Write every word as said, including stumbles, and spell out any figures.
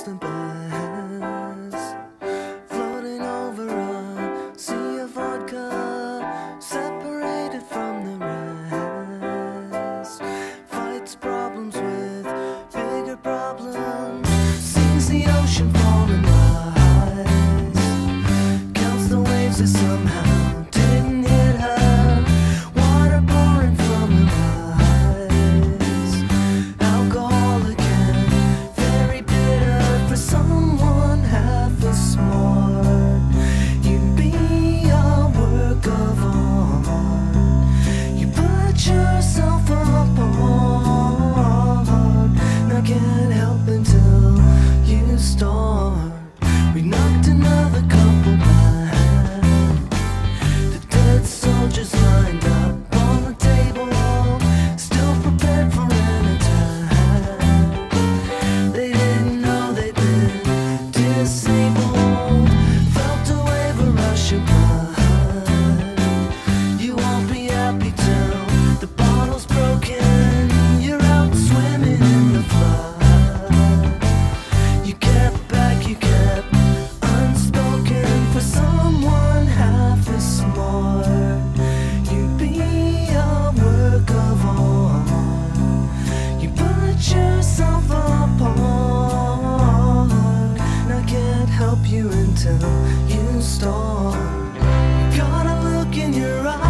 across the best, floating over a sea of vodka, separated from the rest, fights problems with bigger problems, sees the ocean fall and rise, counts the waves that somehow didn't hit her, water pouring from her eyes, alcohol again, very bitter for someone half as smart. You'd be a work of art, you put yourself apart, and I can't help until you start. We knocked another couple back, the dead soldiers lined up on the table, still prepared for an attack. They didn't know they'd been disabled, felt a wave of rushing blood. You won't be happy till the bottle's broken, you're out swimming in the flood. You kept back, you kept unspoken for someone half as smart. You'd be a work of art, you put yourself apart, and I can't help you until you start. You got a look in your eyes,